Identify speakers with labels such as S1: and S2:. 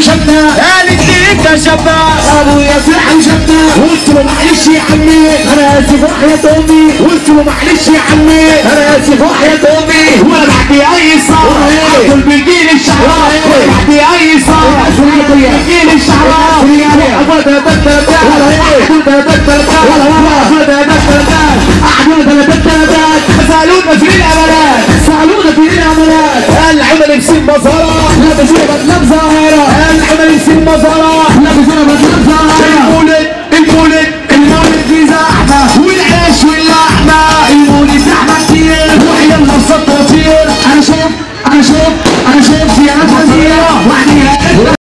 S1: شبنا
S2: قالت لي انت شباب
S1: ابويا فرحة وشبنا قلت له معلش يا عمي انا اسف وحياة امي قلت له معلش يا عمي انا اسف وحياة امي
S2: وانا بعدي اي صار عدل بيجيلي الشعراء وانا بعدي اي صار بيجيلي الشعراء ابدا سألونا في الامانات
S1: سألونا في الامانات
S2: العمل بسين مظهرة
S1: لا بزربت لا بظاهرة
S2: العمل بسين مظهرة
S1: لا بزربت لا بظاهرة